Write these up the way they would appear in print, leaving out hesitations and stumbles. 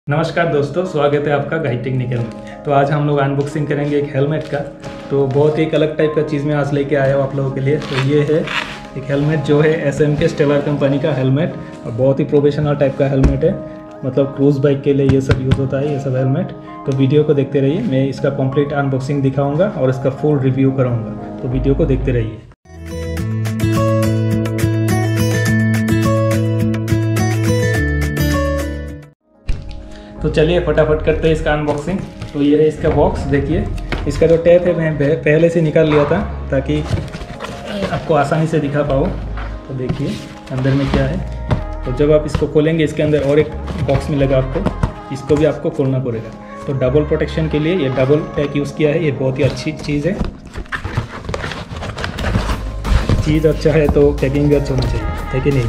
नमस्कार दोस्तों, स्वागत है आपका गाइड टेक्निकल में। तो आज हम लोग अनबॉक्सिंग करेंगे एक हेलमेट का। तो बहुत ही एक अलग टाइप का चीज़ मैं आज लेके आया हूँ आप लोगों के लिए। तो ये है एक हेलमेट जो है SMK स्टेलर कंपनी का हेलमेट, और बहुत ही प्रोफेशनल टाइप का हेलमेट है। मतलब क्रूज़ बाइक के लिए ये सब यूज़ होता है, ये सब हेलमेट। तो वीडियो को देखते रहिए, मैं इसका कंप्लीट अनबॉक्सिंग दिखाऊँगा और इसका फुल रिव्यू कराऊँगा। तो वीडियो को देखते रहिए। तो चलिए फटाफट करते हैं इसका अनबॉक्सिंग। तो ये है इसका बॉक्स, देखिए इसका जो टैप है मैं पहले से निकाल लिया था ताकि आपको आसानी से दिखा पाऊँ। तो देखिए अंदर में क्या है। तो जब आप इसको खोलेंगे, इसके अंदर और एक बॉक्स मिलेगा आपको, इसको भी आपको खोलना पड़ेगा। तो डबल प्रोटेक्शन के लिए ये डबल टैग यूज़ किया है, ये बहुत ही अच्छी चीज़ है। चीज़ अच्छा है तो पैकिंग भी अच्छा होना चाहिए, है कि नहीं।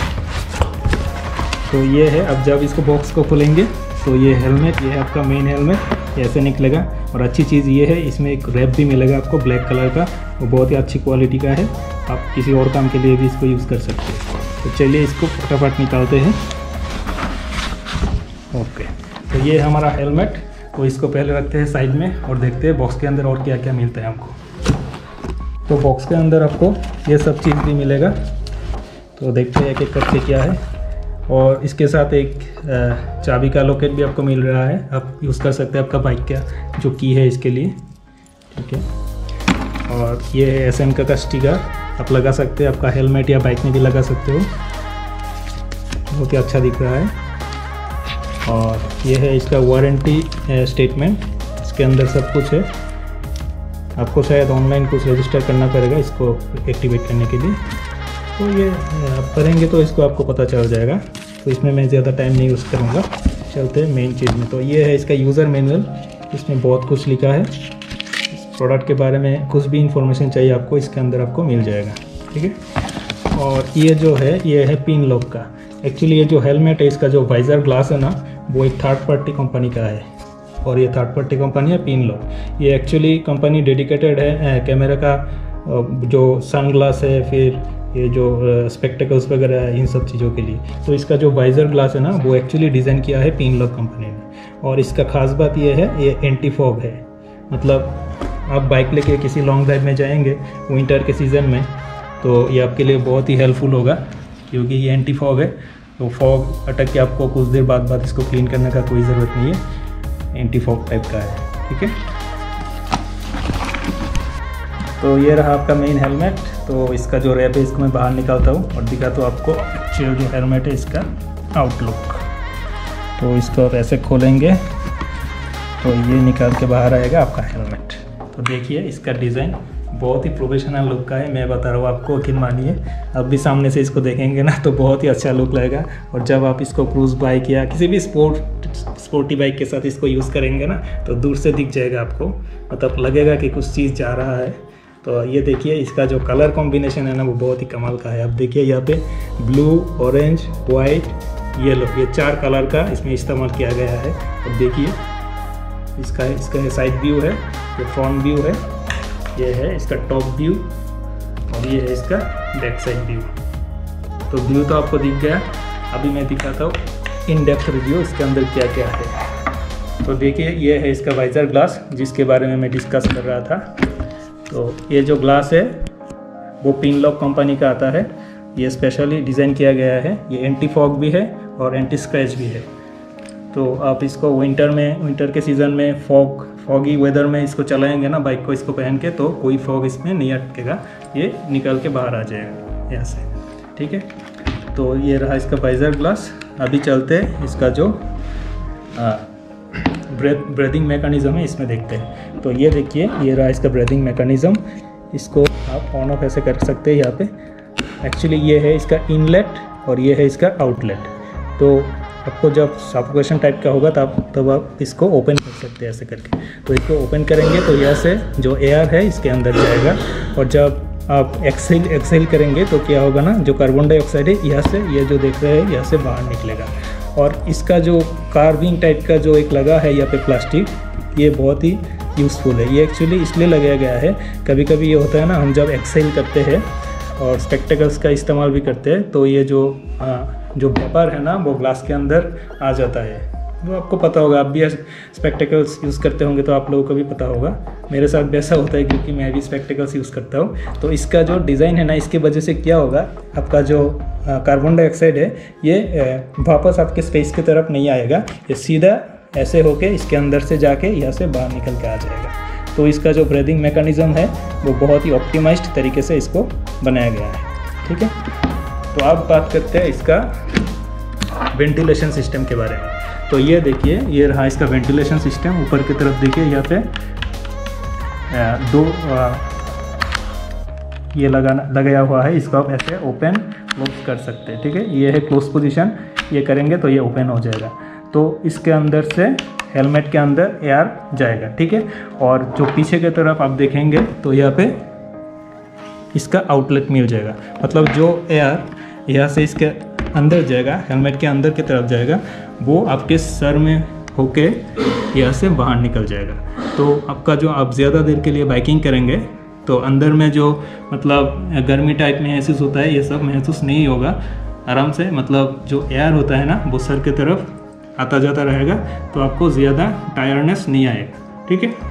तो ये है, अब जब इसको बॉक्स को खोलेंगे तो ये हेलमेट, ये है आपका मेन हेलमेट, ऐसे निकलेगा। और अच्छी चीज़ ये है, इसमें एक रैप भी मिलेगा आपको ब्लैक कलर का, वो बहुत ही अच्छी क्वालिटी का है। आप किसी और काम के लिए भी इसको यूज़ कर सकते हैं। तो चलिए इसको फटाफट निकालते हैं। ओके, तो ये हमारा हेलमेट। तो इसको पहले रखते हैं साइड में और देखते हैं बॉक्स के अंदर और क्या क्या मिलता है हमको। तो बॉक्स के अंदर आपको ये सब चीज़ भी मिलेगा। तो देखते हैं एक एक करके क्या है। और इसके साथ एक चाबी का लॉकेट भी आपको मिल रहा है, आप यूज़ कर सकते हैं आपका बाइक का जो की है इसके लिए, ठीक है। और ये है SMK का स्टिकर, आप लगा सकते हैं आपका हेलमेट या बाइक में भी लगा सकते हो, बहुत ही अच्छा दिख रहा है। और ये है इसका वारंटी स्टेटमेंट, इसके अंदर सब कुछ है। आपको शायद ऑनलाइन कुछ रजिस्टर करना पड़ेगा इसको एक्टिवेट करने के लिए। तो ये आप करेंगे तो इसको आपको पता चल जाएगा। तो इसमें मैं ज़्यादा टाइम नहीं यूज़ करूँगा, चलते हैं मेन चीज़ में। तो ये है इसका यूज़र मैनुअल, इसमें बहुत कुछ लिखा है। इस प्रोडक्ट के बारे में कुछ भी इंफॉर्मेशन चाहिए आपको, इसके अंदर आपको मिल जाएगा, ठीक है। और ये जो है, ये है पिन लॉक का। एक्चुअली ये जो हेलमेट है, इसका जो वाइज़र ग्लास है ना, वो एक थर्ड पार्टी कंपनी का है। और ये थर्ड पार्टी कंपनी है पिन लॉक। ये एक्चुअली कंपनी डेडिकेटेड है कैमरा का, जो सन ग्लास है, फिर ये जो स्पेक्टिकल्स वगैरह है, इन सब चीज़ों के लिए। तो इसका जो वाइज़र ग्लास है ना, वो एक्चुअली डिज़ाइन किया है पिन लॉक कंपनी ने। और इसका खास बात ये है, ये एंटी फॉग है। मतलब आप बाइक लेके किसी लॉन्ग ड्राइव में जाएंगे विंटर के सीज़न में, तो ये आपके लिए बहुत ही हेल्पफुल होगा, क्योंकि ये एंटी फॉग है। तो फॉग अटक के आपको कुछ देर बाद इसको क्लीन करने का कोई ज़रूरत नहीं है, एंटी फॉग टाइप का है, ठीक है। तो ये रहा आपका मेन हेलमेट। तो इसका जो रैप है, इसको मैं बाहर निकालता हूँ और दिखाता हूँ आपको एक्चुअल जो हेलमेट है इसका आउटलुक। तो इसको ऐसे खोलेंगे तो ये निकाल के बाहर आएगा आपका हेलमेट। तो देखिए इसका डिज़ाइन बहुत ही प्रोफेशनल लुक का है, मैं बता रहा हूँ आपको, यकीन मानिए। अब भी सामने से इसको देखेंगे ना तो बहुत ही अच्छा लुक लगेगा। और जब आप इसको क्रूज़ बाइक या किसी भी स्पोर्टी बाइक के साथ इसको यूज़ करेंगे ना, तो दूर से दिख जाएगा आपको, मतलब लगेगा कि कुछ चीज़ जा रहा है। तो ये देखिए इसका जो कलर कॉम्बिनेशन है ना, वो बहुत ही कमाल का है। आप देखिए यहाँ पे ब्लू, ऑरेंज, वाइट, येलो, ये 4 कलर का इसमें इस्तेमाल किया गया है। अब देखिए इसका साइड व्यू है, ये फ्रंट व्यू है, ये है इसका टॉप व्यू, और ये है इसका बैक साइड व्यू। तो व्यू तो आपको दिख गया। अभी मैं दिखाता हूँ इन डेप्थ रिव्यू, इसके अंदर क्या क्या है। तो देखिए ये है इसका वाइज़र ग्लास, जिसके बारे में मैं डिस्कस कर रहा था। तो ये जो ग्लास है वो पिन लॉक कंपनी का आता है, ये स्पेशली डिज़ाइन किया गया है। ये एंटी फॉग भी है और एंटी स्क्रैच भी है। तो आप इसको विंटर के सीज़न में फॉगी वेदर में इसको चलाएंगे ना बाइक को, इसको पहन के, तो कोई फॉग इसमें नहीं अटकेगा, ये निकल के बाहर आ जाएगा यहाँ से, ठीक है। तो ये रहा इसका वाइज़र ग्लास। अभी चलते हैं इसका जो ब्रीदिंग मैकेनिज़्म है, इसमें देखते हैं। तो ये देखिए, ये रहा इसका ब्रीदिंग मैकेनिज़्म। इसको आप ऑन ऑफ ऐसे कर सकते हैं यहाँ पे। एक्चुअली ये है इसका इनलेट और ये है इसका आउटलेट। तो आपको जब सफोकेशन टाइप का होगा तब आप इसको ओपन कर सकते हैं ऐसे करके। तो इसको ओपन करेंगे तो यहाँ से जो एयर है इसके अंदर जाएगा, और जब आप एक्सहेल करेंगे तो क्या होगा ना, जो कार्बन डाइऑक्साइड है यहाँ से, ये जो देख रहे हैं यहाँ से बाहर निकलेगा। और इसका जो कार्विंग टाइप का जो एक लगा है यहाँ पे प्लास्टिक, ये बहुत ही यूज़फुल है। ये एक्चुअली इसलिए लगाया गया है, कभी कभी ये होता है ना, हम जब एक्सहेल करते हैं और स्पेक्टिकल्स का इस्तेमाल भी करते हैं, तो ये जो वेपर है ना, वो ग्लास के अंदर आ जाता है। वो आपको पता होगा, आप भी स्पेक्टिकल्स यूज़ करते होंगे तो आप लोगों को भी पता होगा। मेरे साथ भी ऐसा होता है क्योंकि मैं भी स्पेक्टिकल्स यूज़ करता हूँ। तो इसका जो डिज़ाइन है ना, इसकी वजह से क्या होगा, आपका जो कार्बन डाइऑक्साइड है ये वापस आपके स्पेस की तरफ नहीं आएगा, ये सीधा ऐसे होके इसके अंदर से जाके यहाँ से बाहर निकल के आ जाएगा। तो इसका जो ब्रीदिंग मैकेनिज़्म है वो बहुत ही ऑप्टिमाइज्ड तरीके से इसको बनाया गया है। ठीक है, तो अब बात करते हैं इसका वेंटिलेशन सिस्टम के बारे में। तो ये देखिए, ये रहा इसका वेंटिलेशन सिस्टम। ऊपर की तरफ देखिए, यहाँ पे दो ये लगाया हुआ है, इसको आप ऐसे ओपन क्लोज कर सकते हैं। ठीक है, ये है क्लोज पोजीशन, ये करेंगे तो ये ओपन हो जाएगा। तो इसके अंदर से हेलमेट के अंदर एयर जाएगा। ठीक है, और जो पीछे की तरफ आप देखेंगे तो यहाँ पे इसका आउटलेट मिल जाएगा, मतलब जो एयर यहाँ से इसके अंदर जाएगा, हेलमेट के अंदर की तरफ जाएगा, वो आपके सर में होके यहाँ से बाहर निकल जाएगा। तो आपका जो आप ज़्यादा देर के लिए बाइकिंग करेंगे तो अंदर में जो मतलब गर्मी टाइप में महसूस होता है, ये सब महसूस नहीं होगा। आराम से मतलब जो एयर होता है ना, वो सर की तरफ आता जाता रहेगा, तो आपको ज़्यादा टायर्डनेस नहीं आएगा। ठीक है,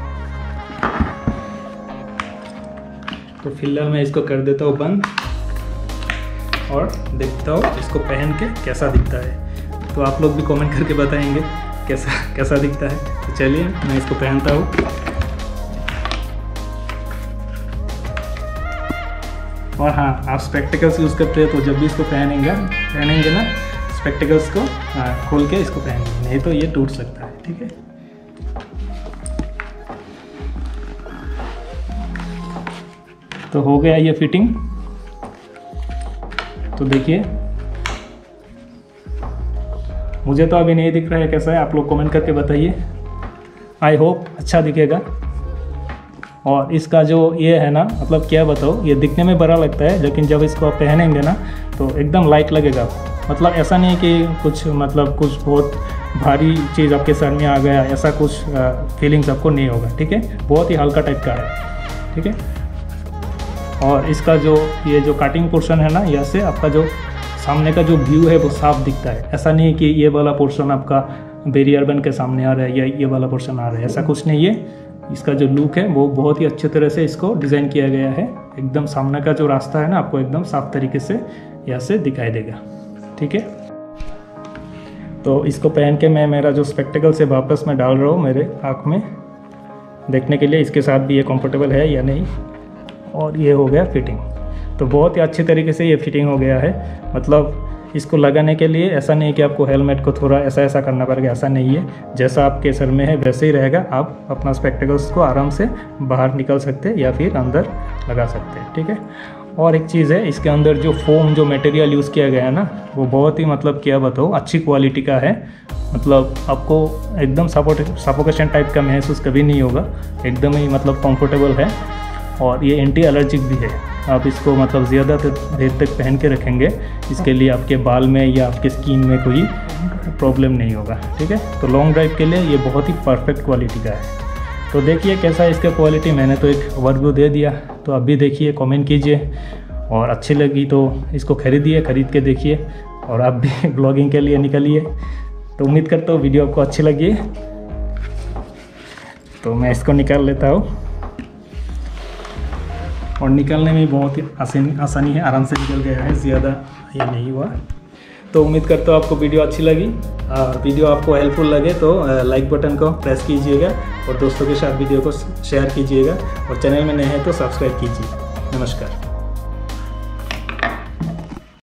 तो फिलहाल मैं इसको कर देता हूँ बंद और देखता हूँ इसको पहन के कैसा दिखता है। तो आप लोग भी कमेंट करके बताएंगे कैसा दिखता है। तो चलिए मैं इसको पहनता हूँ। और हाँ, आप स्पेक्टिकल्स यूज़ करते हैं तो जब भी इसको पहनेंगे ना, स्पेक्टिकल्स को खोल के इसको पहनेंगे, नहीं तो ये टूट सकता है। ठीक है, तो हो गया ये फिटिंग। तो देखिए, मुझे तो अभी नहीं दिख रहा है कैसा है, आप लोग कमेंट करके बताइए। आई होप अच्छा दिखेगा। और इसका जो ये है ना, मतलब क्या बताओ, ये दिखने में बड़ा लगता है, लेकिन जब इसको आप पहनेंगे ना तो एकदम लाइट लगेगा। मतलब ऐसा नहीं कि कुछ बहुत भारी चीज़ आपके सर में आ गया, ऐसा कुछ फीलिंग्स आपको नहीं होगा। ठीक है, बहुत ही हल्का टाइप का है। ठीक है, और इसका जो ये जो कटिंग पोर्शन है ना, यहाँ से आपका जो सामने का जो व्यू है वो साफ दिखता है। ऐसा नहीं है कि ये वाला पोर्शन आपका बैरियर बन के सामने आ रहा है या ये वाला पोर्शन आ रहा है, ऐसा कुछ नहीं है। इसका जो लुक है वो बहुत ही अच्छे तरह से इसको डिज़ाइन किया गया है। एकदम सामने का जो रास्ता है ना, आपको एकदम साफ तरीके से यहाँ से दिखाई देगा। ठीक है, तो इसको पहन के मैं मेरा जो स्पेक्टिकल से वापस मैं डाल रहा हूँ मेरे आँख में, देखने के लिए इसके साथ भी ये कंफर्टेबल है या नहीं। और ये हो गया फिटिंग। तो बहुत ही अच्छी तरीके से ये फिटिंग हो गया है। मतलब इसको लगाने के लिए ऐसा नहीं कि आपको हेलमेट को थोड़ा ऐसा करना पड़ेगा, ऐसा नहीं है। जैसा आपके सर में है वैसे ही रहेगा। आप अपना स्पेक्टिकल्स को आराम से बाहर निकल सकते हैं या फिर अंदर लगा सकते हैं। ठीक है, और एक चीज़ है, इसके अंदर जो फोम जो मटेरियल यूज़ किया गया है ना, वो बहुत ही मतलब क्या बताओ अच्छी क्वालिटी का है। मतलब आपको एकदम सफोकेशन टाइप का महसूस कभी नहीं होगा, एकदम ही मतलब कंफर्टेबल है। और ये एंटी एलर्जिक भी है। आप इसको मतलब ज़्यादा देर तक पहन के रखेंगे, इसके लिए आपके बाल में या आपके स्किन में कोई प्रॉब्लम नहीं होगा। ठीक है, तो लॉन्ग ड्राइव के लिए ये बहुत ही परफेक्ट क्वालिटी का है। तो देखिए कैसा है इसका क्वालिटी, मैंने तो एक ओवरव्यू दे दिया। तो आप भी देखिए, कमेंट कीजिए, और अच्छी लगी तो इसको खरीद के देखिए, और आप भी ब्लॉगिंग के लिए निकलिए। तो उम्मीद करता हूँ वीडियो आपको अच्छी लगी। तो मैं इसको निकाल लेता हूँ, और निकालने में बहुत ही आसानी है, आराम से निकल गया है, ज़्यादा ये नहीं हुआ। तो उम्मीद करता हूँ आपको वीडियो अच्छी लगी। वीडियो आपको हेल्पफुल लगे तो लाइक बटन को प्रेस कीजिएगा, और दोस्तों के साथ वीडियो को शेयर कीजिएगा, और चैनल में नए हैं तो सब्सक्राइब कीजिए। नमस्कार।